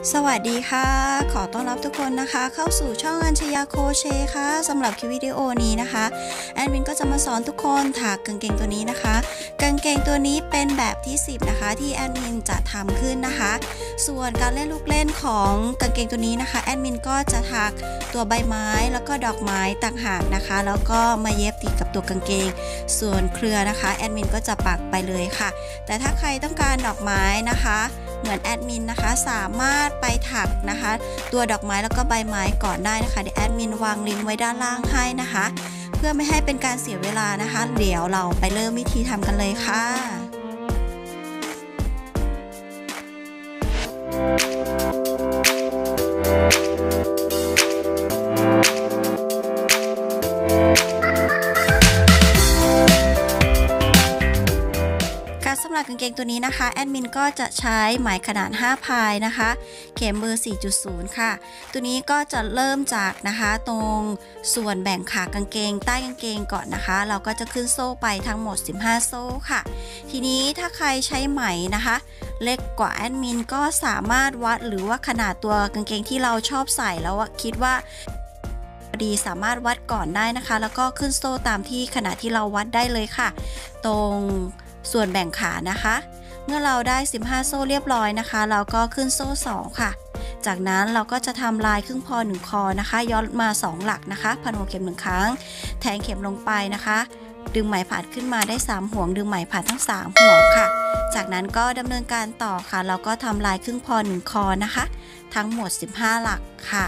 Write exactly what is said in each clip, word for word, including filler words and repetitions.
สวัสดีค่ะขอต้อนรับทุกคนนะคะเข้าสู่ช่องอัญชยาโคเชค่ะสำหรับคลิปวิดีโอนี้นะคะแอดมินก็จะมาสอนทุกคนถักกางเกงตัวนี้นะคะกางเกงตัวนี้เป็นแบบที่สิบนะคะที่แอดมินจะทำขึ้นนะคะส่วนการเล่นลูกเล่นของกางเกงตัวนี้นะคะแอดมินก็จะถักตัวใบไม้แล้วก็ดอกไม้ต่างหากนะคะแล้วก็มาเย็บติดกับตัวกางเกงส่วนเครือนะคะแอดมินก็จะปักไปเลยค่ะแต่ถ้าใครต้องการดอกไม้นะคะเหมือนแอดมินนะคะสามารถไปถักนะคะตัวดอกไม้แล้วก็ใบไม้ก่อนได้นะคะเดี๋ยวแอดมินวางลิงก์ไว้ด้านล่างให้นะคะเพื่อไม่ให้เป็นการเสียเวลานะคะเดี๋ยวเราไปเริ่มวิธีทำกันเลยค่ะสำหรับกางเกงตัวนี้นะคะแอดมินก็จะใช้ไหมขนาดห้าพายนะคะเข็มเบอร์ สี่จุดศูนย์ ค่ะตัวนี้ก็จะเริ่มจากนะคะตรงส่วนแบ่งขากางเกงใต้กางเกงก่อนนะคะเราก็จะขึ้นโซ่ไปทั้งหมดสิบห้าโซ่ค่ะทีนี้ถ้าใครใช้ไหมนะคะเล็กกว่าแอดมินก็สามารถวัดหรือว่าขนาดตัวกางเกงที่เราชอบใส่แล้วคิดว่าดีสามารถวัดก่อนได้นะคะแล้วก็ขึ้นโซ่ตามที่ขนาดที่เราวัดได้เลยค่ะตรงส่วนแบ่งขานะคะเมื่อเราได้สิบห้าโซ่เรียบร้อยนะคะเราก็ขึ้นโซ่สองค่ะจากนั้นเราก็จะทำลายครึ่งพอหนึ่งคอนะคะย้อนมาสองหลักนะคะพันหัวเข็มหนึ่งครั้งแทงเข็มลงไปนะคะดึงไหมผ่านขึ้นมาได้สามห่วงดึงไหมผ่านทั้งสามห่วงค่ะจากนั้นก็ดำเนินการต่อค่ะเราก็ทำลายครึ่งพอหนึ่งคอนะคะทั้งหมดสิบห้าหลักค่ะ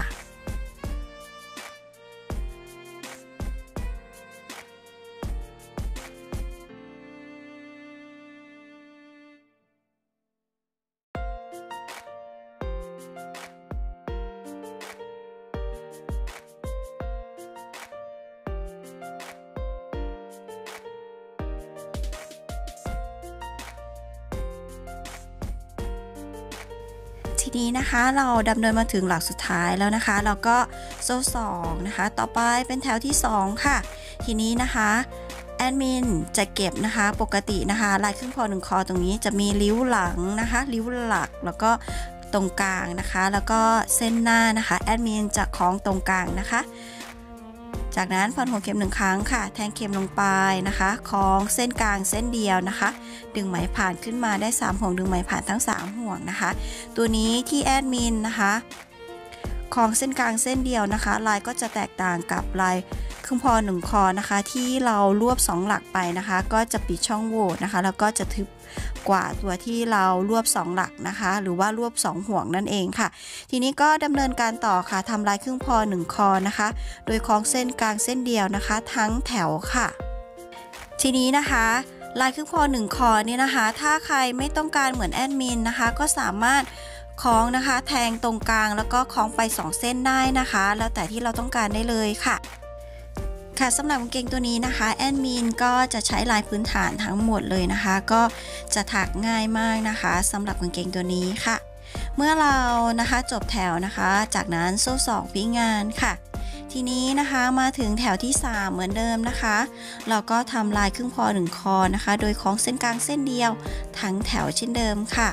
ทีนี้นะคะเราดำเนินมาถึงหลักสุดท้ายแล้วนะคะเราก็โซ่สองนะคะต่อไปเป็นแถวที่สองค่ะทีนี้นะคะแอดมินจะเก็บนะคะปกตินะคะลายครึ่งพอหนึ่งคอตรงนี้จะมีริ้วหลังนะคะริ้วหลักแล้วก็ตรงกลางนะคะแล้วก็เส้นหน้านะคะแอดมินจะคล้องตรงกลางนะคะจากนั้นพันหัวเข็มหนึ่งครั้งค่ะแทงเข็มลงไปนะคะคล้องเส้นกลางเส้นเดียวนะคะดึงไหมผ่านขึ้นมาได้สามห่วงดึงไหมผ่านทั้งสามห่วงนะคะตัวนี้ที่แอดมินนะคะคล้องเส้นกลางเส้นเดียวนะคะลายก็จะแตกต่างกับลายครึ่งพอหนึ่งคอนะคะที่เรารวบสองหลักไปนะคะก็จะปิดช่องโหว่นะคะแล้วก็จะทึบกว่าตัวที่เรารวบสองหลักนะคะหรือว่ารวบสองห่วงนั่นเองค่ะทีนี้ก็ดำเนินการต่อค่ะทำลายครึ่งพอหนึ่งคอนะคะโดยคล้องเส้นกลางเส้นเดียวนะคะทั้งแถวค่ะทีนี้นะคะลายครึ่งพอหนึ่งคอเนี่ยนะคะถ้าใครไม่ต้องการเหมือนแอดมินนะคะก็สามารถคล้องนะคะแทงตรงกลางแล้วก็คล้องไปสองเส้นได้นะคะแล้วแต่ที่เราต้องการได้เลยค่ะค่ะสำหรับกางเกงตัวนี้นะคะแอดมินก็จะใช้ลายพื้นฐานทั้งหมดเลยนะคะก็จะถักง่ายมากนะคะสำหรับกางเกงตัวนี้ค่ะเมื่อเรานะคะจบแถวนะคะจากนั้นโซ่สองพิงานค่ะทีนี้นะคะมาถึงแถวที่สามเหมือนเดิมนะคะเราก็ทำลายครึ่งพอหนึ่งคอนะคะโดยคล้องเส้นกลางเส้นเดียวทั้งแถวเช่นเดิมค่ะ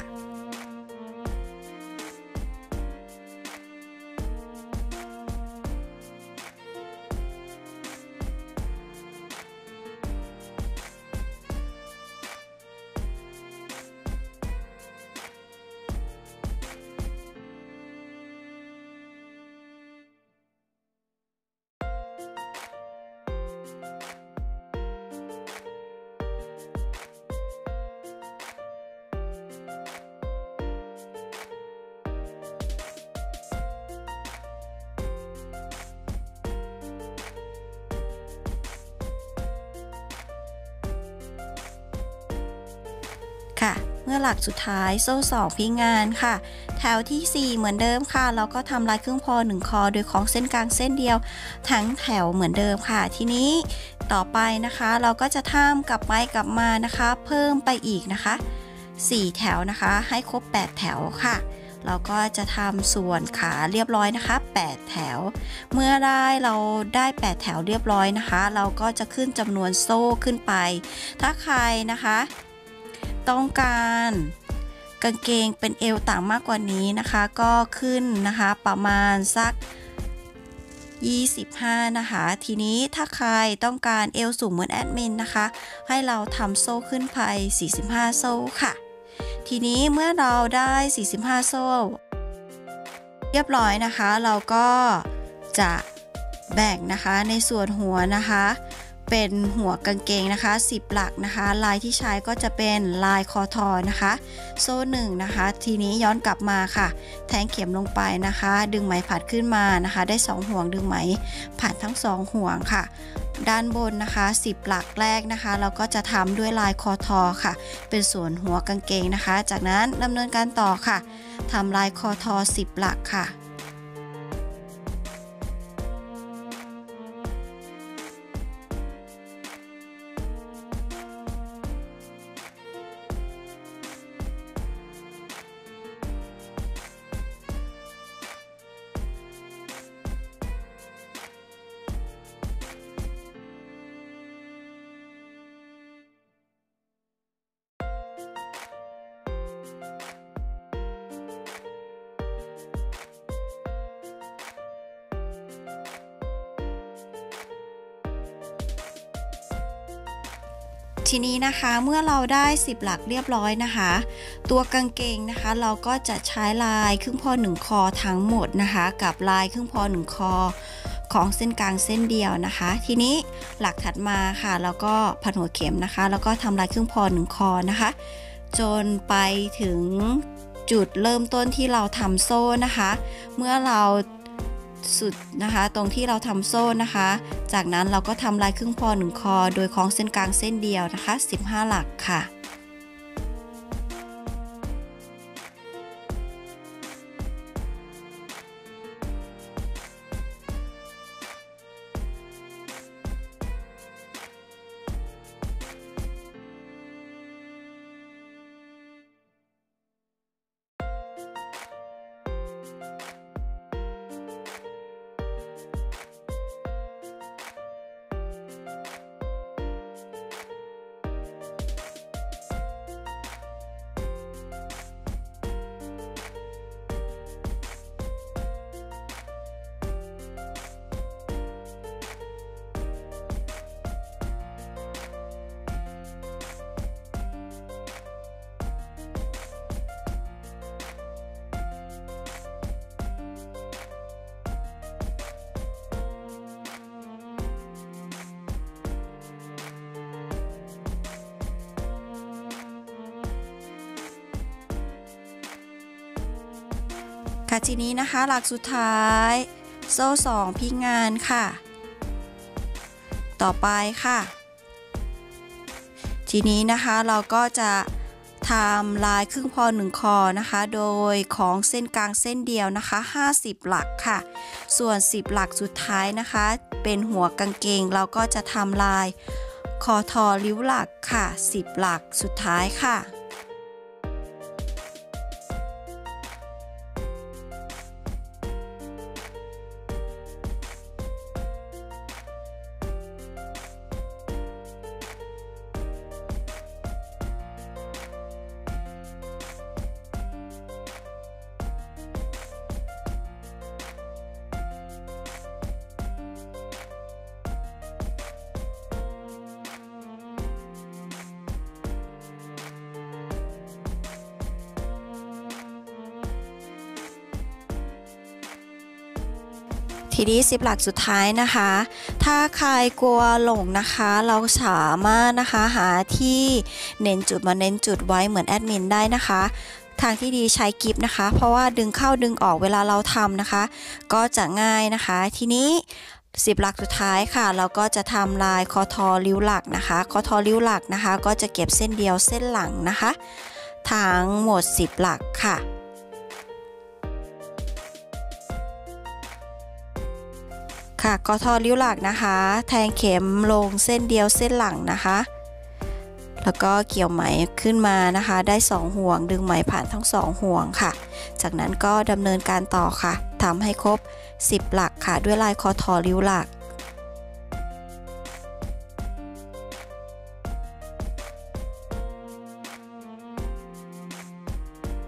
ค่ะเมื่อหลักสุดท้ายโซ่สองพิงานค่ะแถวที่สี่เหมือนเดิมค่ะเราก็ทำลายครึ่งพอหนึ่งคอโดยคล้องเส้นกลางเส้นเดียวทั้งแถวเหมือนเดิมค่ะทีนี้ต่อไปนะคะเราก็จะทำกลับไปกลับมานะคะเพิ่มไปอีกนะคะสี่แถวนะคะให้ครบแปดแถวค่ะ เราก็จะทำส่วนขาเรียบร้อยนะคะแปดแถวเมื่อได้เราได้แปดแถวเรียบร้อยนะคะเราก็จะขึ้นจำนวนโซ่ขึ้นไปถ้าใครนะคะต้องการกางเกงเป็นเอวต่ำมากกว่านี้นะคะก็ขึ้นนะคะประมาณสักยี่สิบห้านะคะทีนี้ถ้าใครต้องการเอวสูงเหมือนแอดมินนะคะให้เราทำโซ่ขึ้นไปสี่สิบห้าโซ่ค่ะทีนี้เมื่อเราได้สี่สิบห้าโซ่เรียบร้อยนะคะเราก็จะแบ่งนะคะในส่วนหัวนะคะเป็นหัวกางเกงนะคะสิบหลักนะคะลายที่ใช้ก็จะเป็นลายคอทอนะคะโซ่หนึ่งนะคะทีนี้ย้อนกลับมาค่ะแทงเข็มลงไปนะคะดึงไหมผัดขึ้นมานะคะได้สองห่วงดึงไหมผัดทั้งสองห่วงค่ะด้านบนนะคะสิบหลักแรกนะคะเราก็จะทำด้วยลายคอทอค่ะเป็นส่วนหัวกางเกงนะคะจากนั้นดำเนินการต่อค่ะทำลายคอทอสิบหลักค่ะทีนี้นะคะเมื่อเราได้สิบหลักเรียบร้อยนะคะตัวกางเกงนะคะเราก็จะใช้ลายครึ่งพอหนึ่งคอทั้งหมดนะคะกับลายครึ่งพอหนึ่งคอของเส้นกลางเส้นเดียวนะคะทีนี้หลักถัดมาค่ะแล้วก็พันหัวเข็มนะคะแล้วก็ทำลายครึ่งพอหนึ่งคอนะคะจนไปถึงจุดเริ่มต้นที่เราทำโซ่นะคะเมื่อเราสุดนะคะตรงที่เราทำโซ่นะคะจากนั้นเราก็ทำลายครึ่งพอหนึ่งคอโดยคล้องเส้นกลางเส้นเดียวนะคะสิบห้าหลักค่ะค่ะทีนี้นะคะหลักสุดท้ายโซ่สองพิกงานค่ะต่อไปค่ะทีนี้นะคะเราก็จะทำลายครึ่งพอหนึ่งคอนะคะโดยของเส้นกลางเส้นเดียวนะคะห้าสิบหลักค่ะส่วนสิบหลักสุดท้ายนะคะเป็นหัวกางเกงเราก็จะทำลายคอทอริ้วหลักค่ะสิบหลักสุดท้ายค่ะทีนี้สิบหลักสุดท้ายนะคะถ้าใครกลัวหลงนะคะเราสามารถนะคะหาที่เน้นจุดมาเน้นจุดไว้เหมือนแอดมินได้นะคะทางที่ดีใช้กิฟนะคะเพราะว่าดึงเข้าดึงออกเวลาเราทำนะคะก็จะง่ายนะคะทีนี้สิบหลักสุดท้ายค่ะเราก็จะทำลายคอทอริ้วหลักนะคะคอทอริ้วหลักนะคะก็จะเก็บเส้นเดียวเส้นหลังนะคะทั้งหมดสิบหลักค่ะค่ะกอทอริ้วหลักนะคะแทงเข็มลงเส้นเดียวเส้นหลังนะคะแล้วก็เกี่ยวไหมขึ้นมานะคะได้สองห่วงดึงไหมผ่านทั้งสองห่วงค่ะจากนั้นก็ดำเนินการต่อค่ะทำให้ครบสิบหลักค่ะด้วยลายคอทอริ้วหลัก ค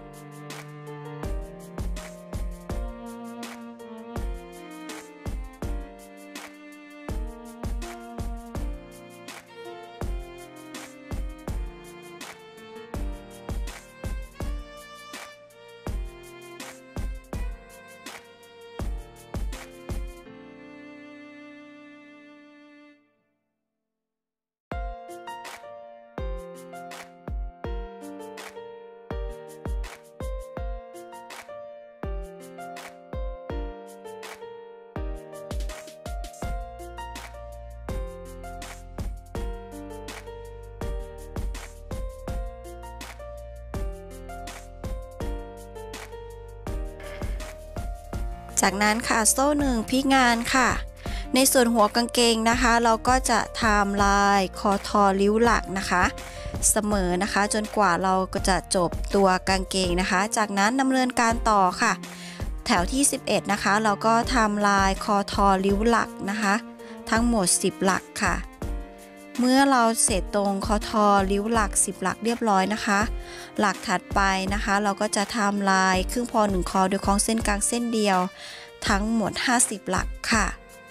จากนั้นค่ะโซ่หนึ่งพลิกงานค่ะในส่วนหัวกางเกงนะคะเราก็จะทำลายคอทอริ้วหลักนะคะเสมอนะคะจนกว่าเราก็จะจบตัวกางเกงนะคะจากนั้นดำเนินการต่อค่ะแถวที่สิบเอ็ดนะคะเราก็ทำลายคอทอริ้วหลักนะคะทั้งหมดสิบหลักค่ะเมื่อเราเสร็จตรงคอทอริ้วหลักสิบหลักเรียบร้อยนะคะหลักถัดไปนะคะเราก็จะทำลายครึ่งพอหนึ่งคอโดยคล้องเส้นกลางเส้นเดียวทั้งหมดห้าสิบหลักค่ะ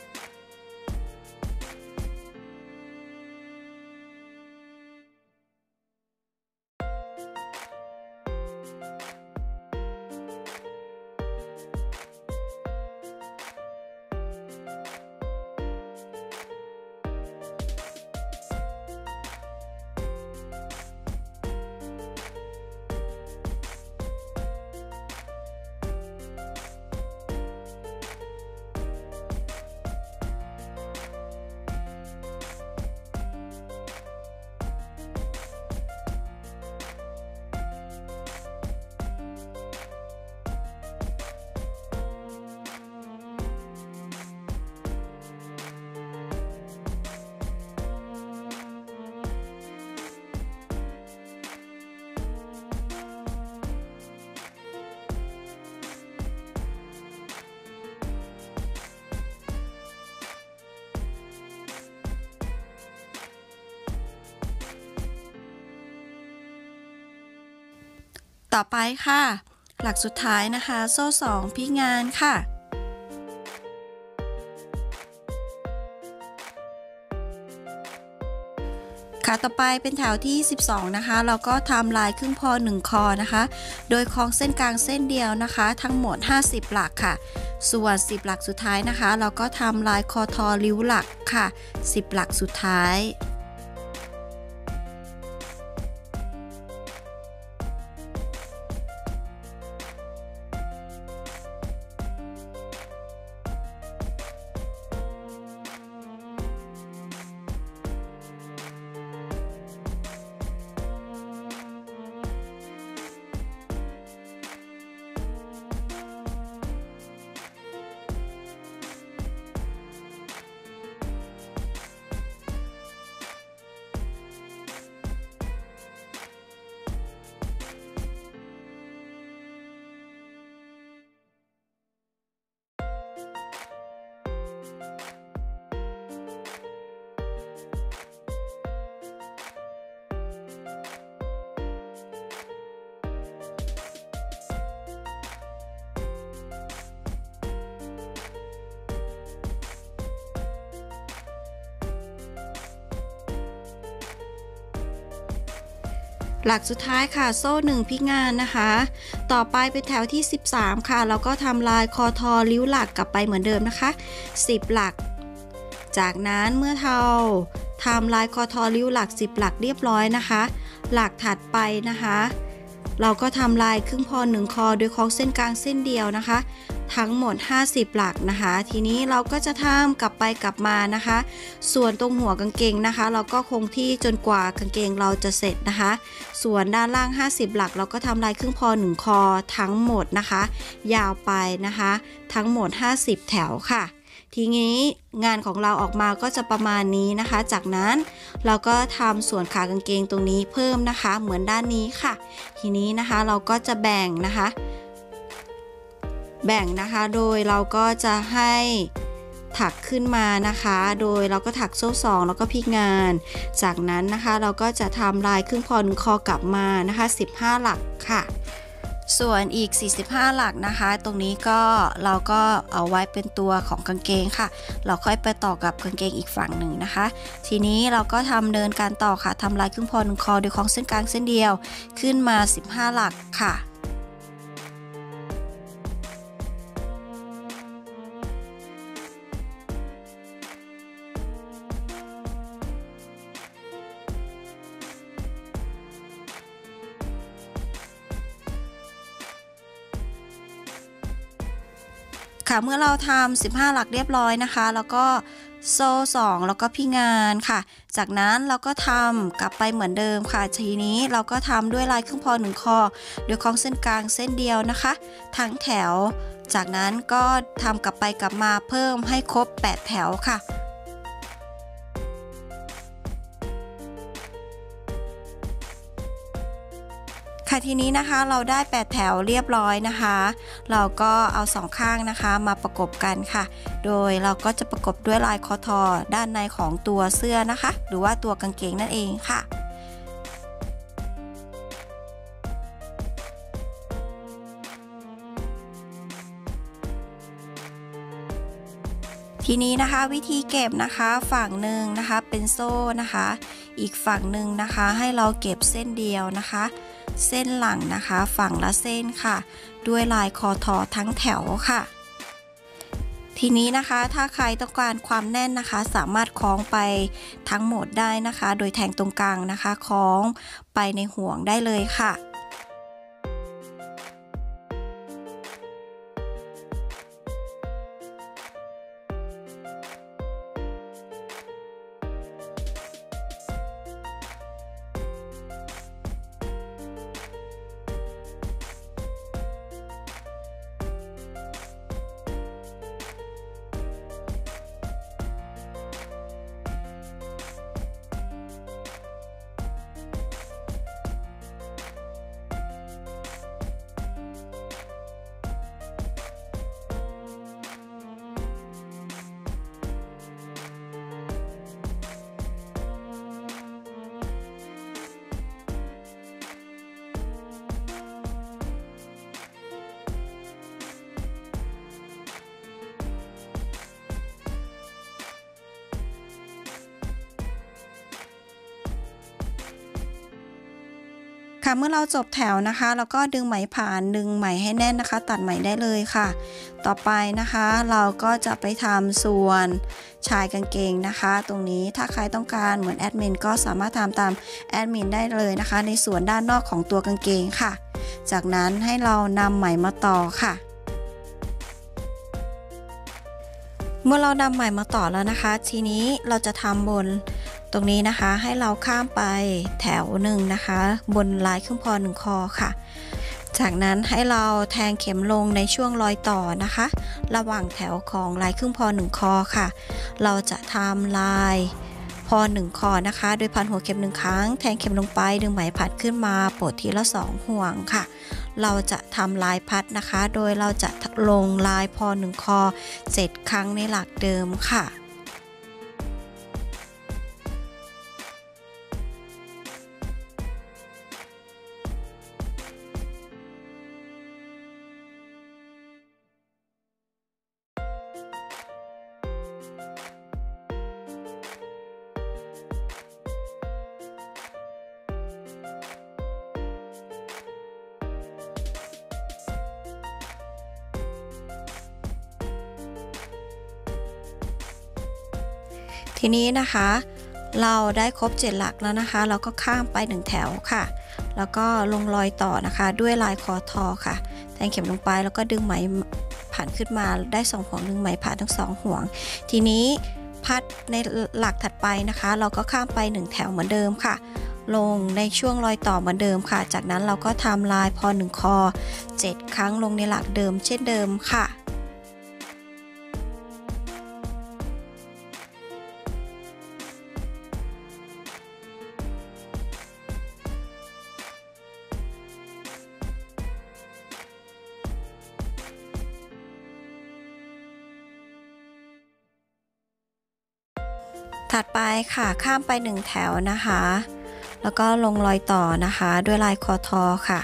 ต่อไปค่ะหลักสุดท้ายนะคะโซ่สองพลิกงานค่ะค่ะต่อไปเป็นแถวที่สิบสองนะคะเราก็ทำลายครึ่งพอหนึ่งคอนะคะโดยคล้องเส้นกลางเส้นเดียวนะคะทั้งหมดห้าสิบหลักค่ะส่วนสิบหลักสุดท้ายนะคะเราก็ทำลายคอทอริ้วหลักค่ะสิบหลักสุดท้ายหลักสุดท้ายค่ะโซ่หนึ่งพลิกงานนะคะต่อไปเป็นแถวที่สิบสามค่ะแล้วก็ทำลายคอทอริ้วหลักกลับไปเหมือนเดิมนะคะสิบหลักจากนั้นเมื่อเราทำลายคอทอริ้วหลักสิบหลักเรียบร้อยนะคะหลักถัดไปนะคะเราก็ทำลายครึ่งพอหนึ่งคอโดยคล้องเส้นกลางเส้นเดียวนะคะทั้งหมดห้าสิบหลักนะคะทีนี้เราก็จะทำกลับไปกลับมานะคะส่วนตรงหัวกางเกงนะคะเราก็คงที่จนกว่ากางเกงเราจะเสร็จนะคะส่วนด้านล่างห้าสิบหลักเราก็ทำลายครึ่งพอหนึ่งคอทั้งหมดนะคะยาวไปนะคะทั้งหมดห้าสิบแถวค่ะทีนี้งานของเราออกมาก็จะประมาณนี้นะคะจากนั้นเราก็ทำส่วนขากางเกงตรงนี้เพิ่มนะคะเหมือนด้านนี้ค่ะทีนี้นะคะเราก็จะแบ่งนะคะแบ่งนะคะโดยเราก็จะให้ถักขึ้นมานะคะโดยเราก็ถักโซ่สองแล้วก็พลิกงานจากนั้นนะคะเราก็จะทำลายครึ่งพอหนึ่งคอกลับมานะคะสิบห้าหลักค่ะส่วนอีกสี่สิบห้าหลักนะคะตรงนี้ก็เราก็เอาไว้เป็นตัวของกางเกงค่ะเราค่อยไปต่อกับกางเกงอีกฝั่งหนึ่งนะคะทีนี้เราก็ทำเดินการต่อค่ะทำลายครึ่งพอหนึ่งคอโดยคล้องเส้นกลางเส้นเดียวขึ้นมาสิบห้าหลักค่ะ ค่ะเมื่อเราทำสิบห้าหลักเรียบร้อยนะคะแล้วก็โซ่สองแล้วก็พี่งานค่ะจากนั้นเราก็ทำกลับไปเหมือนเดิมค่ะทีนี้เราก็ทำด้วยลายครึ่งพอหนึ่งคอโดยคล้องเส้นกลางเส้นเดียวนะคะทั้งแถวจากนั้นก็ทำกลับไปกลับมาเพิ่มให้ครบแปดแถวค่ะค่ะทีนี้นะคะเราได้แปดแถวเรียบร้อยนะคะเราก็เอาสองข้างนะคะมาประกบกันค่ะโดยเราก็จะประกบด้วยลายคอทอด้านในของตัวเสื้อนะคะหรือว่าตัวกางเกงนั่นเองค่ะทีนี้นะคะวิธีเก็บนะคะฝั่งหนึ่งนะคะเป็นโซ่นะคะอีกฝั่งหนึ่งนะคะให้เราเก็บเส้นเดียวนะคะเส้นหลังนะคะฝั่งละเส้นค่ะด้วยลายคอทอทั้งแถวค่ะทีนี้นะคะถ้าใครต้องการความแน่นนะคะสามารถคล้องไปทั้งหมดได้นะคะโดยแทงตรงกลางนะคะคล้องไปในห่วงได้เลยค่ะค่ะเมื่อเราจบแถวนะคะแล้วก็ดึงไหมผ่านดึงไหมให้แน่นนะคะตัดไหมได้เลยค่ะต่อไปนะคะเราก็จะไปทำส่วนชายกางเกงนะคะตรงนี้ถ้าใครต้องการเหมือนแอดมินก็สามารถทำตามแอดมินได้เลยนะคะในส่วนด้านนอกของตัวกางเกงค่ะจากนั้นให้เรานำไหมมาต่อค่ะเมื่อเรานำไหมมาต่อแล้วนะคะทีนี้เราจะทำบนตรงนี้นะคะให้เราข้ามไปแถวหนึ่งนะคะบนลายครึ่งพอหนึ่งคอค่ะจากนั้นให้เราแทงเข็มลงในช่วงรอยต่อนะคะระหว่างแถวของลายครึ่งพอหนึ่งคอค่ะเราจะทำลายพอหนึ่งคอนะคะโดยพันหัวเข็มหนึ่งครั้งแทงเข็มลงไปดึงไหมพัดขึ้นมาปลดทีละสองห่วงค่ะเราจะทำลายพัดนะคะโดยเราจะลงลายพอหนึ่งคอเจ็ดครั้งในหลักเดิมค่ะทีนี้นะคะเราได้ครบเจ็ดหลักแล้วนะคะเราก็ข้ามไปหนึ่งแถวค่ะแล้วก็ลงรอยต่อนะคะด้วยลายคอทอค่ะแทงเข็มลงไปแล้วก็ดึงไหมผ่านขึ้นมาได้สองห่วงดึงไหมผ่านทั้งสองห่วงทีนี้พัดในหลักถัดไปนะคะเราก็ข้ามไปหนึ่งแถวเหมือนเดิมค่ะลงในช่วงรอยต่อเหมือนเดิมค่ะจากนั้นเราก็ทำลายพอหนึ่งคอเจ็ดครั้งลงในหลักเดิมเช่นเดิมค่ะถัดไปค่ะข้ามไปหนึ่งแถวนะคะแล้วก็ลงรอยต่อนะคะด้วยลายคอทอค่ะ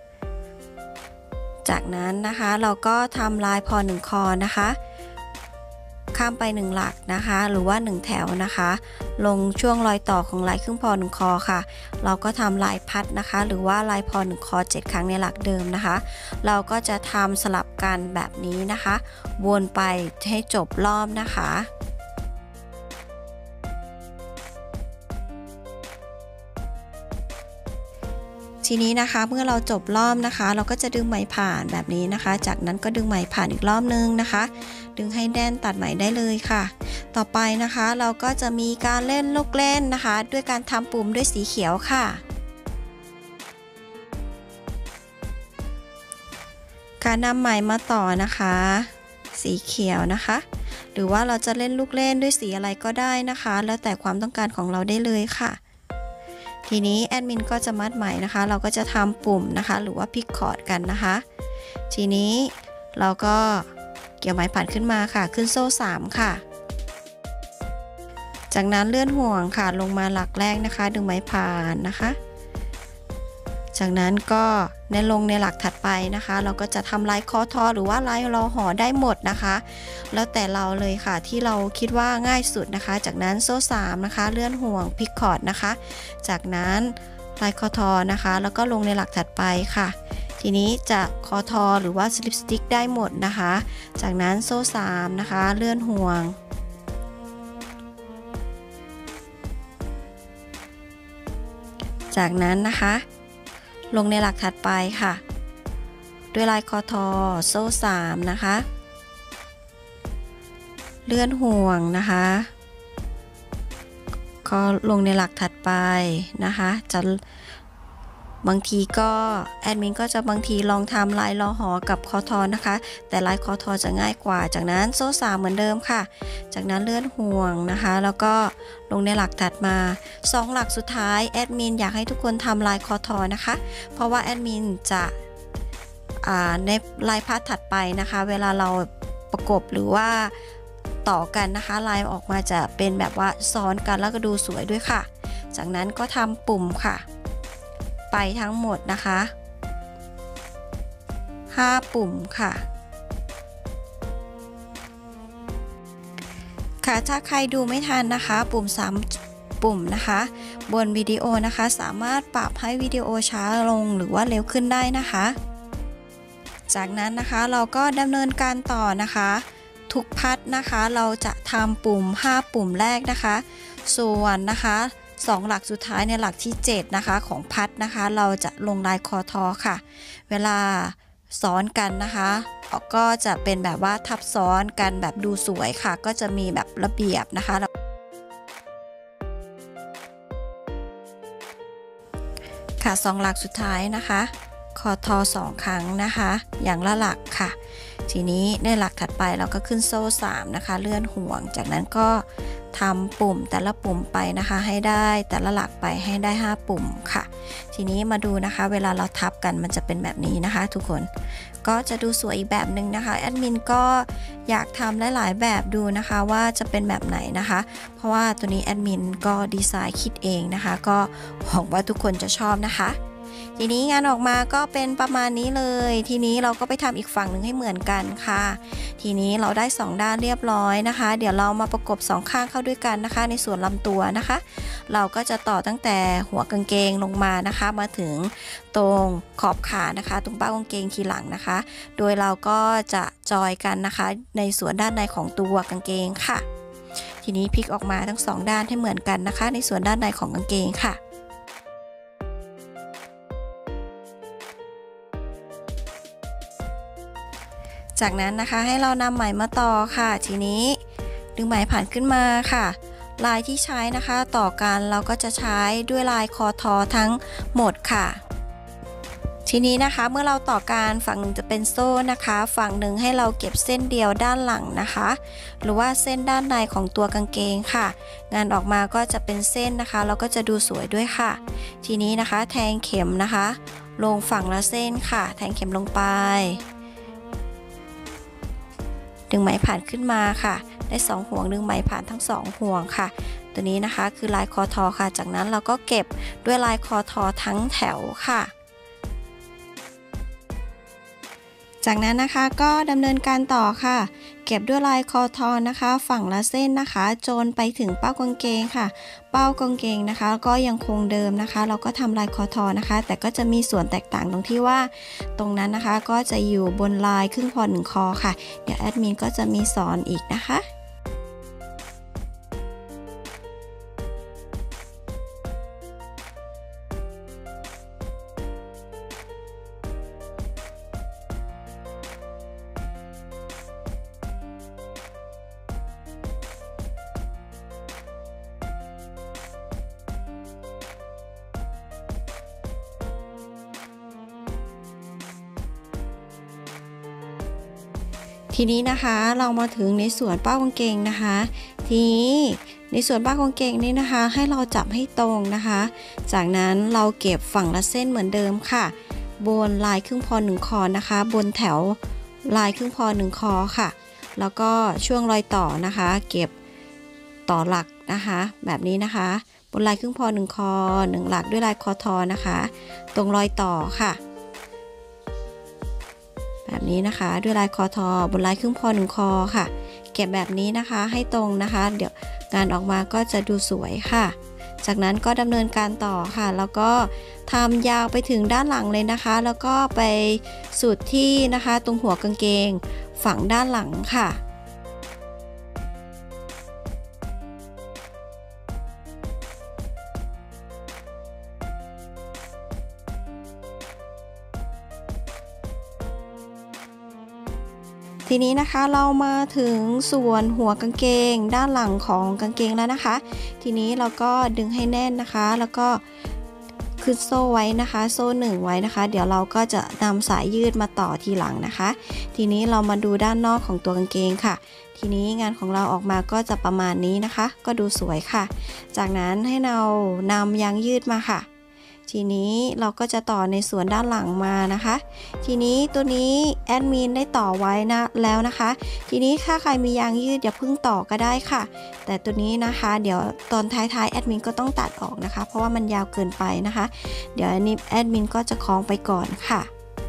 จากนั้นนะคะเราก็ทำลายพอหนึ่งคอนะคะข้ามไปหนึ่งหลักนะคะหรือว่าหนึ่งแถวนะคะลงช่วงรอยต่อของลายครึ่งพอหนึ่งคอค่ะเราก็ทำลายพัดนะคะหรือว่าลายพอหนึ่งคอเจ็ดครั้งในหลักเดิมนะคะเราก็จะทำสลับกันแบบนี้นะคะวนไปให้จบรอบนะคะททีนี้นะคะเมื่อเราจบรอบนะคะเราก็จะดึงไหมผ่านแบบนี้นะคะจากนั้นก็ดึงไหมผ่านอีกรอบนึงนะคะดึงให้แน่นตัดไหมได้เลยค่ะต่อไปนะคะเราก็จะมีการเล่นลูกเล่นนะคะด้วยการทำปุ่มด้วยสีเขียวค่ะการนำไหมมาต่อนะคะสีเขียวนะคะหรือว่าเราจะเล่นลูกเล่นด้วยสีอะไรก็ได้นะคะแล้วแต่ความต้องการของเราได้เลยค่ะทีนี้แอดมินก็จะมัดไหมนะคะเราก็จะทำปุ่มนะคะหรือว่าพลิกคอร์ดกันนะคะทีนี้เราก็เกี่ยวไหมผ่านขึ้นมาค่ะขึ้นโซ่สามค่ะจากนั้นเลื่อนห่วงค่ะลงมาหลักแรกนะคะดึงไหมผ่านนะคะจากนั้นก็ในลงในหลักถัดไปนะคะเราก็จะทำลายคอทอหรือว่าลายรอหอได้หมดนะคะแล้วแต่เราเลยค่ะที่เราคิดว่าง่ายสุดนะคะจากนั้นโซ่สามนะคะเลื่อนห่วงพลิกคอร์ดนะคะจากนั้นลายคอทอนะคะแล้วก็ลงในหลักถัดไปค่ะทีนี้จะคอทอหรือว่าสลิปสติ๊กได้หมดนะคะจากนั้นโซ่สามนะคะเลื่อนห่วงจากนั้นนะคะลงในหลักถัดไปค่ะด้วยลายคอทอโซ่สามนะคะเลื่อนห่วงนะคะก็ลงในหลักถัดไปนะคะจะบางทีก็แอดมินก็จะบางทีลองทำลายรอหอกับคอทอนะคะแต่ลายคอทอจะง่ายกว่าจากนั้นโซ่สามเหมือนเดิมค่ะจากนั้นเลื่อนห่วงนะคะแล้วก็ลงในหลักถัดมาสองหลักสุดท้ายแอดมินอยากให้ทุกคนทำลายคอทอนะคะเพราะว่าแอดมินจะในลายพาร์ทถัดไปนะคะเวลาเราประกบหรือว่าต่อกันนะคะลายออกมาจะเป็นแบบว่าซ้อนกันแล้วก็ดูสวยด้วยค่ะจากนั้นก็ทำปุ่มค่ะไปทั้งหมดนะคะห้าปุ่มค่ะค่ะถ้าใครดูไม่ทันนะคะปุ่มสามปุ่มนะคะบนวิดีโอนะคะสามารถปรับให้วิดีโอช้าลงหรือว่าเร็วขึ้นได้นะคะจากนั้นนะคะเราก็ดำเนินการต่อนะคะทุกพัดนะคะเราจะทำปุ่มห้าปุ่มแรกนะคะส่วนนะคะสองหลักสุดท้ายในหลักที่เจ็ดนะคะของพัดนะคะเราจะลงลายคอทอค่ะเวลาซ้อนกันนะคะก็จะเป็นแบบว่าทับซ้อนกันแบบดูสวยค่ะก็จะมีแบบระเบียบนะคะค่ะสองหลักสุดท้ายนะคะคอทอสองครั้งนะคะอย่างละหลักค่ะทีนี้ในหลักถัดไปเราก็ขึ้นโซ่สามนะคะเลื่อนห่วงจากนั้นก็ทำปุ่มแต่ละปุ่มไปนะคะให้ได้แต่ละหลักไปให้ได้ห้าปุ่มค่ะทีนี้มาดูนะคะเวลาเราทับกันมันจะเป็นแบบนี้นะคะทุกคนก็จะดูสวยอีกแบบหนึ่งนะคะแอดมินก็อยากทำหลายๆแบบดูนะคะว่าจะเป็นแบบไหนนะคะเพราะว่าตัวนี้แอดมินก็ดีไซน์คิดเองนะคะก็หวังว่าทุกคนจะชอบนะคะทีนี้งานออกมาก็เป็นประมาณนี้เลยทีนี้เราก็ไปทำอีกฝั่งหนึ่งให้เหมือนกันค่ะทีนี้เราได้สองด้านเรียบร้อยนะคะเดี๋ยวเรามาประกบสองข้างเข้าด้วยกันนะคะในส่วนลำตัวนะคะเราก็จะต่อตั้งแต่หัวกางเกงลงมานะคะมาถึงตรงขอบขานะคะตรงเป้ากางเกงทีหลังนะคะโดยเราก็จะจอยกันนะคะในส่วนด้านในของตัวกางเกงค่ะทีนี้พลิกออกมาทั้งสองด้านให้เหมือนกันนะคะในส่วนด้านในของกางเกงค่ะจากนั้นนะคะให้เรานำไหมมาต่อค่ะทีนี้ดึงไหมผ่านขึ้นมาค่ะลายที่ใช้นะคะต่อกันเราก็จะใช้ด้วยลายคอทอทั้งหมดค่ะทีนี้นะคะเมื่อเราต่อการฝั่งหนึ่งจะเป็นโซ่นะคะฝั่งหนึ่งให้เราเก็บเส้นเดียวด้านหลังนะคะหรือว่าเส้นด้านในของตัวกางเกงค่ะงานออกมาก็จะเป็นเส้นนะคะเราก็จะดูสวยด้วยค่ะทีนี้นะคะแทงเข็มนะคะลงฝั่งละเส้นค่ะแทงเข็มลงไปดึงไหมผ่านขึ้นมาค่ะได้สองห่วงดึงไหมผ่านทั้งสองห่วงค่ะตัวนี้นะคะคือลายคอทอค่ะจากนั้นเราก็เก็บด้วยลายคอทอทั้งแถวค่ะจากนั้นนะคะก็ดำเนินการต่อค่ะเก็บด้วยลายคอทอนะคะฝั่งละเส้นนะคะจนไปถึงเป้ากางเกงค่ะเป้ากางเกงนะคะก็ยังคงเดิมนะคะเราก็ทำลายคอทอนะคะแต่ก็จะมีส่วนแตกต่างตรงที่ว่าตรงนั้นนะคะก็จะอยู่บนลายครึ่งพอหนึ่งคอค่ะเดี๋ยวแอดมินก็จะมีสอนอีกนะคะทีนี้นะคะเรามาถึงในส่วนเป้ากางเกงนะคะทีนี้ในส่วนเป้ากางเกงนี้นะคะให้เราจับให้ตรงนะคะจากนั้นเราเก็บฝั่งละเส้นเหมือนเดิมค่ะบนลายครึ่งพอหนึ่งคอนะคะบนแถวลายครึ่งพอหนึ่งคอค่ะแล้วก็ช่วงรอยต่อนะคะเก็บต่อหลักนะคะแบบนี้นะคะบนลายครึ่งพอหนึ่งคอหนึ่งหลักด้วยลายคอทอนะคะตรงรอยต่อค่ะแบบนี้นะคะด้วยลายคอทอบนลายครึ่งพอหนึ่งคอค่ะเก็บแบบนี้นะคะให้ตรงนะคะเดี๋ยวงานออกมาก็จะดูสวยค่ะจากนั้นก็ดำเนินการต่อค่ะแล้วก็ทำยาวไปถึงด้านหลังเลยนะคะแล้วก็ไปสุดที่นะคะตรงหัวกางเกงฝั่งด้านหลังค่ะทีนี้นะคะเรามาถึงส่วนหัวกางเกงด้านหลังของกางเกงแล้วนะคะทีนี้เราก็ดึงให้แน่นนะคะแล้วก็ขึ้นโซ่ไว้นะคะโซ่หนึ่งไว้นะคะเดี๋ยวเราก็จะนำสายยืดมาต่อทีหลังนะคะทีนี้เรามาดูด้านนอกของตัวกางเกงค่ะทีนี้งานของเราออกมาก็จะประมาณนี้นะคะก็ดูสวยค่ะจากนั้นให้เรานำยางยืดมาค่ะทีนี้เราก็จะต่อในส่วนด้านหลังมานะคะทีนี้ตัวนี้แอดมินได้ต่อไว้นะแล้วนะคะทีนี้ถ้าใครมียางยืดอย่าเพิ่งต่อก็ได้ค่ะแต่ตัวนี้นะคะเดี๋ยวตอนท้ายๆแอดมินก็ต้องตัดออกนะคะเพราะว่ามันยาวเกินไปนะคะเดี๋ยวอันนี้แอดมินก็จะคล้องไปก่อนค่ะ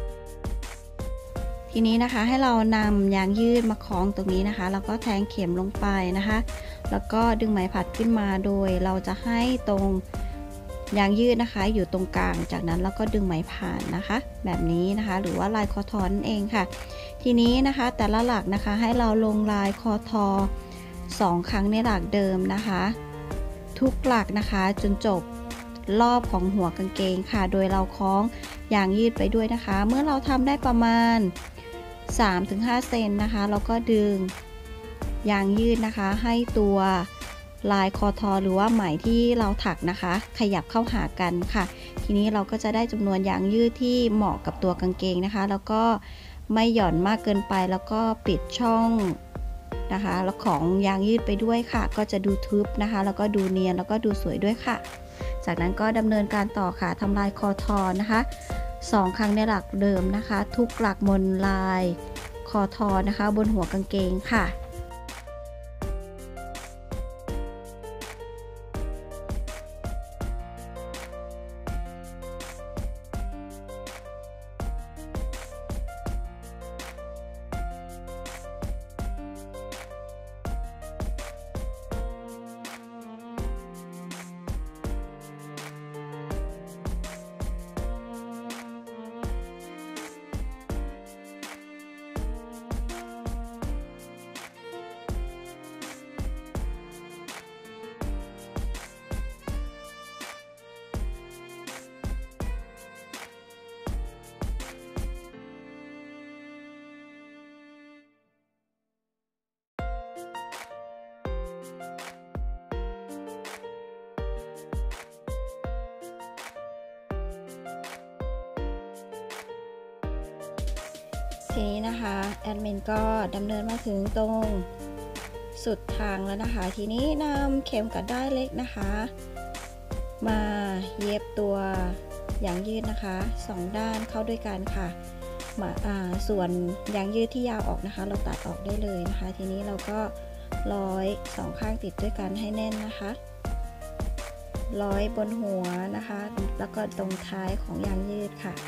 ทีนี้นะคะให้เรานำยางยืดมาคล้องตรงนี้นะคะแล้วก็แทงเข็มลงไปนะคะแล้วก็ดึงไหมผัดขึ้นมาโดยเราจะให้ตรงยางยืดนะคะอยู่ตรงกลางจากนั้นแล้วก็ดึงไหมผ่านนะคะแบบนี้นะคะหรือว่าลายคอทอนั่นเองค่ะทีนี้นะคะแต่ละหลักนะคะให้เราลงลายคอทอสองครั้งในหลักเดิมนะคะทุกหลักนะคะจนจบรอบของหัวกางเกงค่ะโดยเราคล้องยางยืดไปด้วยนะคะเมื่อเราทำได้ประมาณ สามถึงห้า เซนนะคะเราก็ดึงยางยืดนะคะให้ตัวลายคอทอหรือว่าไหมที่เราถักนะคะขยับเข้าหากันค่ะทีนี้เราก็จะได้จำนวนยางยืดที่เหมาะกับตัวกางเกงนะคะแล้วก็ไม่หย่อนมากเกินไปแล้วก็ปิดช่องนะคะแล้วของยางยืดไปด้วยค่ะก็จะดูทึบนะคะแล้วก็ดูเนียนแล้วก็ดูสวยด้วยค่ะจากนั้นก็ดำเนินการต่อค่ะทำลายคอทอนะคะสองครั้งในหลักเดิมนะคะทุกหลักบนลายคอทอนะคะบนหัวกางเกงค่ะทีนี้นะคะแอดมินก็ดำเนินมาถึงตรงสุดทางแล้วนะคะทีนี้นำเข็มกับด้ายเล็กนะคะมาเย็บตัวยางยืดนะคะสองด้านเข้าด้วยกันค่ะมาอ่าส่วนยางยืดที่ยาวออกนะคะเราตัดออกได้เลยนะคะทีนี้เราก็ร้อยสองข้างติดด้วยกันให้แน่นนะคะร้อยบนหัวนะคะแล้วก็ตรงท้ายของยางยืดค่ะ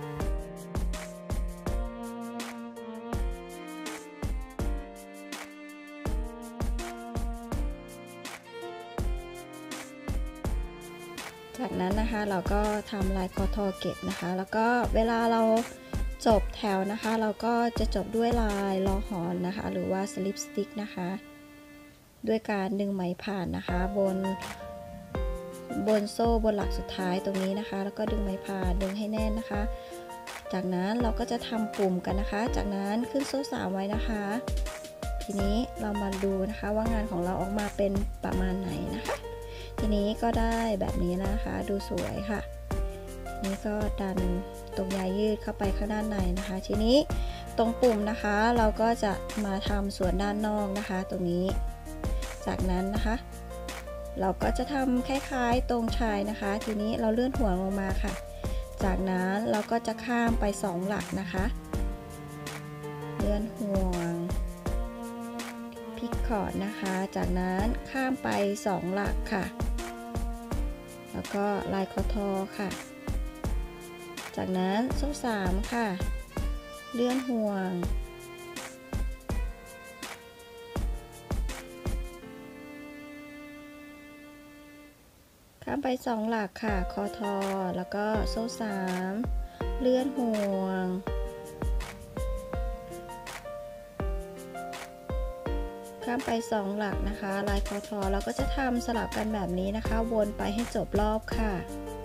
จากนั้นนะคะเราก็ทำลายคอทอเก็บนะคะแล้วก็เวลาเราจบแถวนะคะเราก็จะจบด้วยลายลอหอนนะคะหรือว่าสลิปสติ๊กนะคะด้วยการดึงไหมผ่านนะคะบนบนโซ่บนหลักสุดท้ายตรงนี้นะคะแล้วก็ดึงไหมผ่านดึงให้แน่นนะคะจากนั้นเราก็จะทำปุ่มกันนะคะจากนั้นขึ้นโซ่สามไว้นะคะทีนี้เรามาดูนะคะว่างานของเราออกมาเป็นประมาณไหนนะคะทีนี้ก็ได้แบบนี้นะคะดูสวยค่ะทีนี้ก็ดันตรงยางยืดเข้าไปข้างด้านในนะคะทีนี้ตรงปุ่มนะคะเราก็จะมาทำส่วนด้านนอกนะคะตรงนี้จากนั้นนะคะเราก็จะทำคล้ายๆตรงชายนะคะทีนี้เราเลื่อนห่วงลงมาค่ะจากนั้นเราก็จะข้ามไปสองหลักนะคะเลื่อนห่วงพลิกคอร์ดนะคะจากนั้นข้ามไปสองหลักค่ะแล้วก็ลายคอทอค่ะจากนั้นโซ่สามค่ะเลื่อนห่วงข้ามไปสองหลักค่ะคอทอแล้วก็โซ่สามเลื่อนห่วงข้ามไปสองหลักนะคะลายคอทอเราก็จะทำสลับกันแบบนี้นะคะวนไปให้จบรอบค่ะ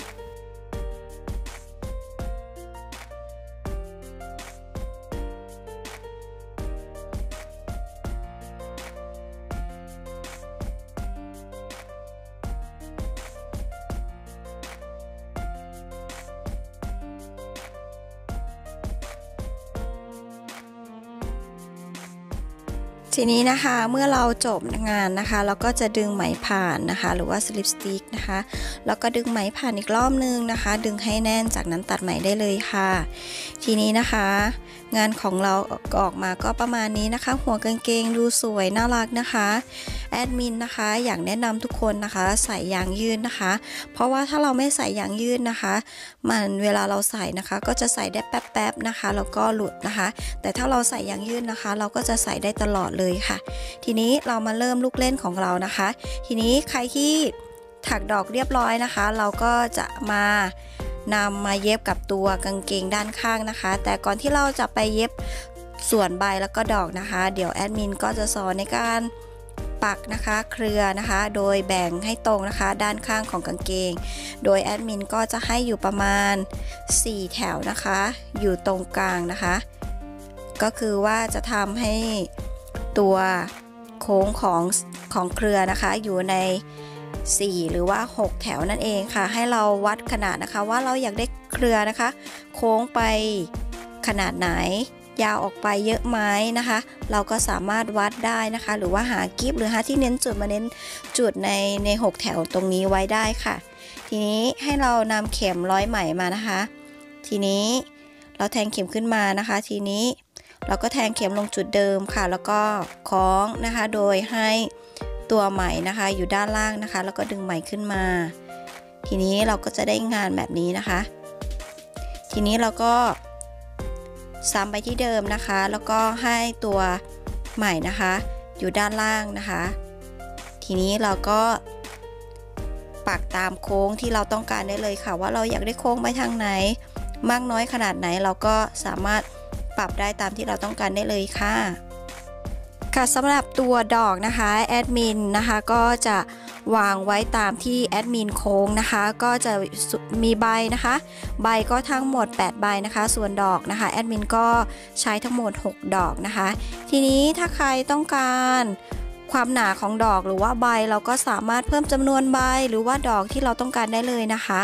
ทีนี้นะคะเมื่อเราจบงานนะคะเราก็จะดึงไหมผ่านนะคะหรือว่าสลิปสติ๊กนะคะแล้วก็ดึงไหมผ่านอีกรอบนึงนะคะดึงให้แน่นจากนั้นตัดไหมได้เลยค่ะทีนี้นะคะงานของเราออกมาก็ประมาณนี้นะคะหัวกางเกงดูสวยน่ารักนะคะแอดมินนะคะอยากแนะนำทุกคนนะคะใส่ยางยืดนะคะเพราะว่าถ้าเราไม่ใส่ยางยืดนะคะมันเวลาเราใส่นะคะก็จะใส่ได้แป๊บๆนะคะแล้วก็หลุดนะคะแต่ถ้าเราใส่ยางยืดนะคะเราก็จะใส่ได้ตลอดเลยค่ะทีนี้เรามาเริ่มลูกเล่นของเรานะคะทีนี้ใครที่ถักดอกเรียบร้อยนะคะเราก็จะมานำมาเย็บกับตัวกางเกงด้านข้างนะคะแต่ก่อนที่เราจะไปเย็บส่วนใบแล้วก็ดอกนะคะเดี๋ยวแอดมินก็จะสอนในการปักนะคะเครือนะคะโดยแบ่งให้ตรงนะคะด้านข้างของกางเกงโดยแอดมินก็จะให้อยู่ประมาณสี่แถวนะคะอยู่ตรงกลางนะคะก็คือว่าจะทำให้ตัวโค้งของของเครือนะคะอยู่ในสี่หรือว่าหกแถวนั่นเองค่ะให้เราวัดขนาดนะคะว่าเราอยากได้เครือนะคะโค้งไปขนาดไหนยาวออกไปเยอะไหมนะคะเราก็สามารถวัดได้นะคะหรือว่าหากิ๊บหรือหาที่เน้นจุดมาเน้นจุดในในหกแถวตรงนี้ไว้ได้ค่ะทีนี้ให้เรานำเข็มร้อยไหมมานะคะทีนี้เราแทงเข็มขึ้นมานะคะทีนี้เราก็แทงเข็มลงจุดเดิมค่ะแล้วก็คล้องนะคะโดยให้ตัวไหมนะคะอยู่ด้านล่างนะคะแล้วก็ดึงไหมขึ้นมาทีนี้เราก็จะได้งานแบบนี้นะคะทีนี้เราก็ซ้ำไปที่เดิมนะคะแล้วก็ให้ตัวไหมนะคะอยู่ด้านล่างนะคะทีนี้เราก็ปักตามโค้งที่เราต้องการได้เลยค่ะว่าเราอยากได้โค้งไปทางไหนมากน้อยขนาดไหนเราก็สามารถปรับได้ตามที่เราต้องการได้เลยค่ะค่ะสำหรับตัวดอกนะคะแอดมินนะคะก็จะวางไว้ตามที่แอดมินโค้งนะคะก็จะมีใบนะคะใบก็ทั้งหมดแปดใบนะคะส่วนดอกนะคะแอดมินก็ใช้ทั้งหมดหกดอกนะคะทีนี้ถ้าใครต้องการความหนาของดอกหรือว่าใบเราก็สามารถเพิ่มจำนวนใบหรือว่าดอกที่เราต้องการได้เลยนะคะ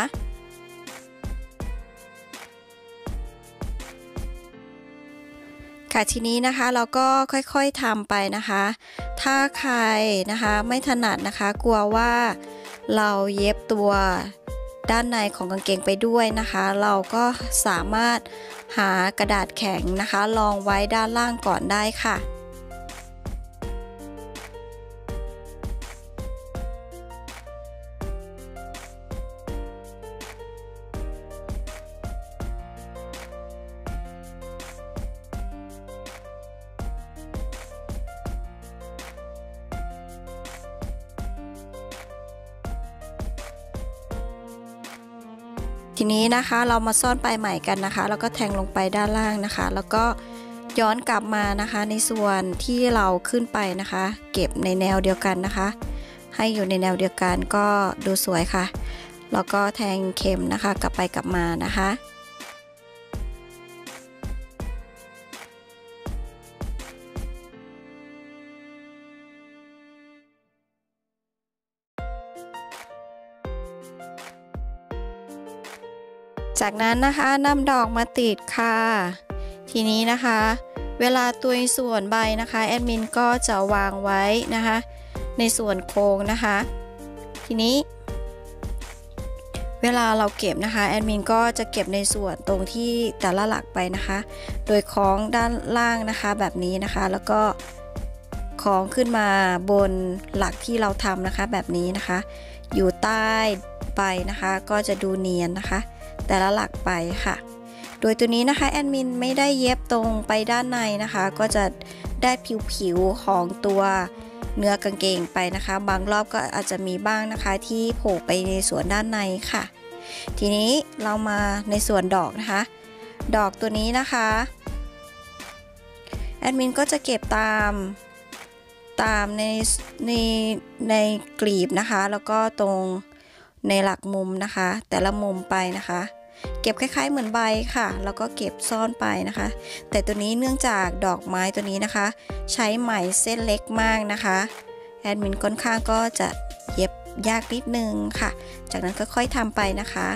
ค่ะทีนี้นะคะเราก็ค่อยๆทำไปนะคะถ้าใครนะคะไม่ถนัดนะคะกลัวว่าเราเย็บตัวด้านในของกางเกงไปด้วยนะคะเราก็สามารถหากระดาษแข็งนะคะรองไว้ด้านล่างก่อนได้ค่ะทีนี้นะคะเรามาซ่อนปลายไหมกันนะคะแล้วก็แทงลงไปด้านล่างนะคะแล้วก็ย้อนกลับมานะคะในส่วนที่เราขึ้นไปนะคะเก็บในแนวเดียวกันนะคะให้อยู่ในแนวเดียวกันก็ดูสวยค่ะแล้วก็แทงเข็มนะคะกลับไปกลับมานะคะจากนั้นนะคะนำดอกมาติดค่ะทีนี้นะคะเวลาตัวส่วนใบนะคะแอดมินก็จะวางไว้นะคะในส่วนโค้งนะคะทีนี้เวลาเราเก็บนะคะแอดมินก็จะเก็บในส่วนตรงที่แต่ละหลักไปนะคะโดยคล้องด้านล่างนะคะแบบนี้นะคะแล้วก็คล้องขึ้นมาบนหลักที่เราทำนะคะแบบนี้นะคะอยู่ใต้ใบนะคะก็จะดูเนียนนะคะแต่ละหลักไปค่ะโดยตัวนี้นะคะแอดมินไม่ได้เย็บตรงไปด้านในนะคะก็จะได้ผิวๆของตัวเนื้อกางเกงไปนะคะบางรอบก็อาจจะมีบ้างนะคะที่โผล่ไปในส่วนด้านในค่ะทีนี้เรามาในส่วนดอกนะคะดอกตัวนี้นะคะแอดมินก็จะเก็บตามตามในในในกลีบนะคะแล้วก็ตรงในหลักมุมนะคะแต่ละมุมไปนะคะเก็บคล้ายๆเหมือนใบค่ะแล้วก็เก็บซ่อนไปนะคะแต่ตัวนี้เนื่องจากดอกไม้ตัวนี้นะคะใช้ไหมเส้นเล็กมากนะคะแอดมินค่อนข้างก็จะเย็บยากนิดนึงค่ะจากนั้นค่อยๆทำไปนะคะ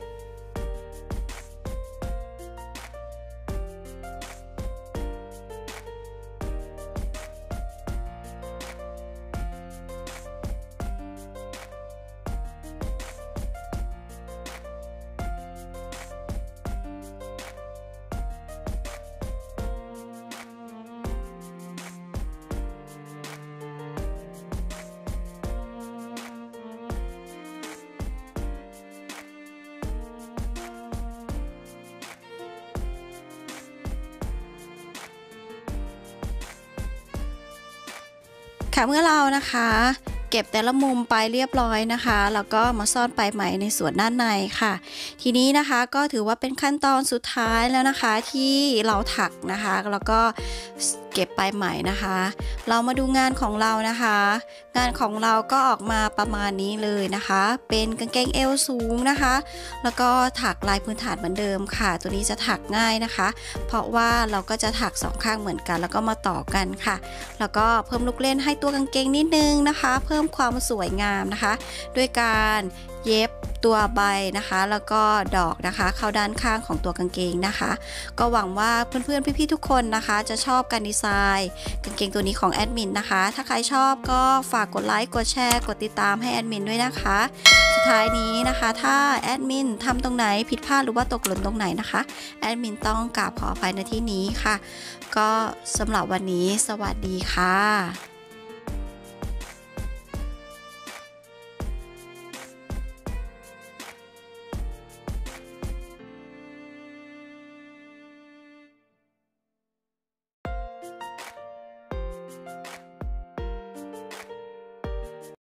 ค่ะเมื่อเรานะคะเก็บแต่ละมุมไปเรียบร้อยนะคะแล้วก็มาซ่อนปลายไหมในส่วนด้านในค่ะทีนี้นะคะก็ถือว่าเป็นขั้นตอนสุดท้ายแล้วนะคะที่เราถักนะคะแล้วก็เก็บปลายไหมนะคะเรามาดูงานของเรานะคะงานของเราก็ออกมาประมาณนี้เลยนะคะเป็นกางเกงเอวสูงนะคะแล้วก็ถักลายพื้นฐานเหมือนเดิมค่ะตัวนี้จะถักง่ายนะคะเพราะว่าเราก็จะถักสองข้างเหมือนกันแล้วก็มาต่อกันค่ะแล้วก็เพิ่มลูกเล่นให้ตัวกางเกงนิดนึงนะคะเพิ่มความสวยงามนะคะด้วยการเย็บตัวใบนะคะแล้วก็ดอกนะคะเข้าด้านข้างของตัวกางเกงนะคะก็หวังว่าเพื่อนๆพี่ๆทุกคนนะคะจะชอบการดีไซน์กางเกงตัวนี้ของแอดมินนะคะถ้าใครชอบก็ฝากกดไลค์กดแชร์กดติดตามให้แอดมินด้วยนะคะสุดท้ายนี้นะคะถ้าแอดมินทำตรงไหนผิดพลาดหรือว่าตกหล่นตรงไหนนะคะแอดมินต้องกราบขออภัยในที่นี้ค่ะก็สำหรับวันนี้สวัสดีค่ะ